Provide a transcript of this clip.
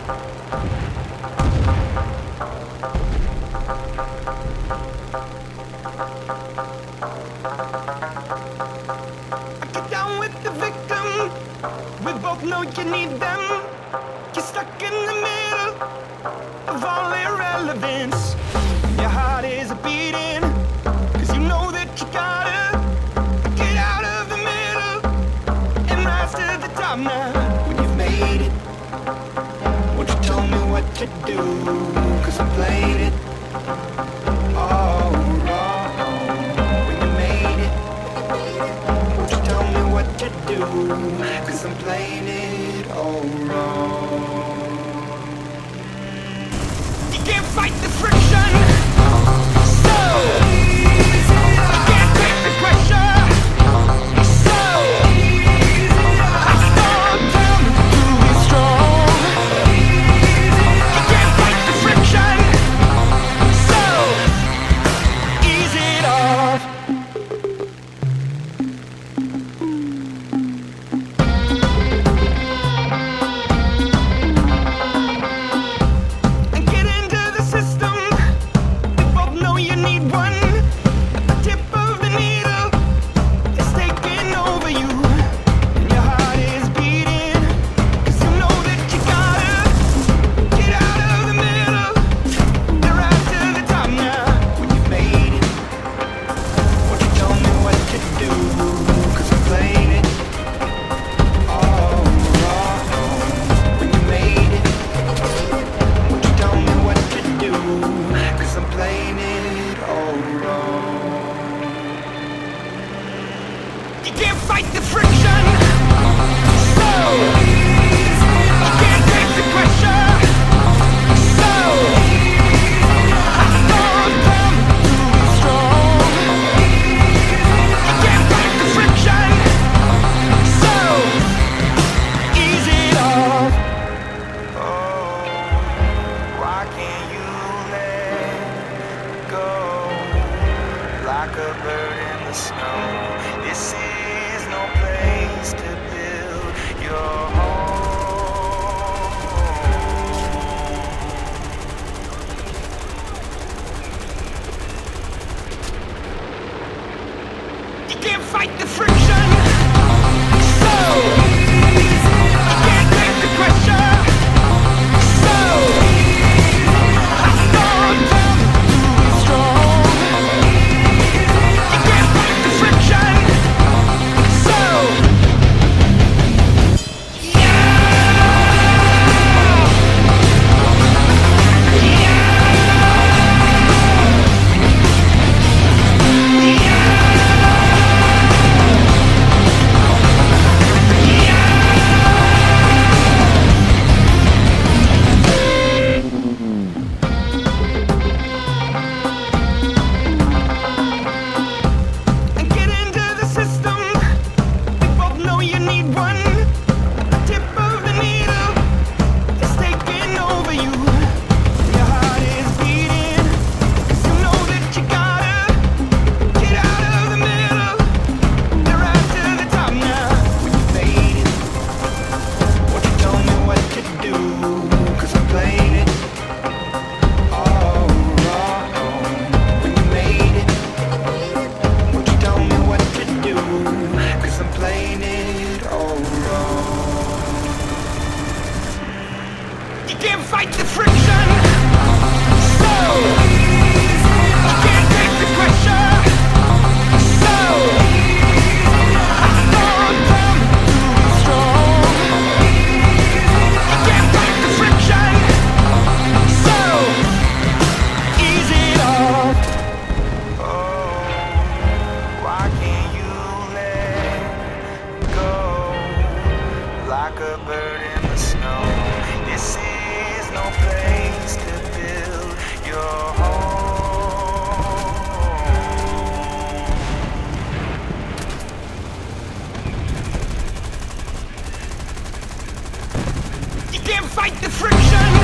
Get down with the victim. We both know you need them. You're stuck in the middle of all irrelevance. Your heart is beating, 'cause you know that you gotta get out of the middle and rise to the top now. When you've made it, won't you tell me what to do? 'Cause I'm playing it all wrong. When you made it, won't you tell me what to do? 'Cause I'm playing it all wrong. You can't fight the friction, so you can't take the pressure, so I start down to be strong. You can't fight the friction, so ease it off. And get into the system. We both know you need one. The tip of the needle is taking over you, and your heart is beating, 'cause you know that you gotta get out of the middle and rise to the top now. When you've made it, won't you tell me what to do? 'Cause I'm playing it all wrong. When you made it, won't you tell me what to do? 'Cause I'm playing it all wrong. You can't fight the friction, so you can't take the pressure, so I start down to be strong. You can't fight the friction, so ease it off. Oh, why can't you let go like a bird in the snow? This is no place to build your home. You can't fight the friction, so you can't take the pressure, so I start down to be strong. You can't fight the friction, so and get into the system. We both know you need one. The tip of the needle is taking over you. Your heart is beating, 'cause you know that you gotta get out of the middle and rise to the top now. When you made it, won't you tell me what to do? 'Cause I'm playing it all wrong. When you made it, won't you tell me what to do? 'Cause I'm playing it all wrong. You can't fight the friction, so you can't take the pressure, so I start down to be strong. You can't fight the friction, so ease it off. Oh, why can't you let go like a bird in the snow? This is no place to build your home. You can't fight the friction,